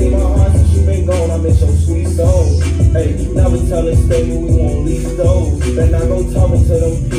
gave my heart since you been gone. I miss your sweet soul. Hey, never tell us stable, we won't leave those. Then I go talking to them